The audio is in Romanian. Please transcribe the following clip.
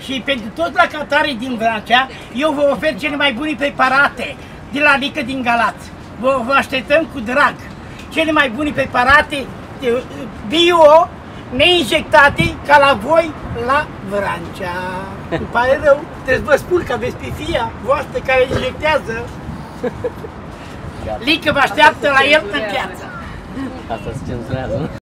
și pentru toți locatarii din Vrancea, eu vă ofer cele mai bune preparate de la Lică din Galați. Vă așteptăm cu drag. Cele mai bune preparate bio, neinjectate, ca la voi la Vrancea. Îmi pare rău, trebuie să vă spun că aveți pe fia voastră care injectează. Lică vă așteaptă la el în piață. Asta se cenzurează, nu?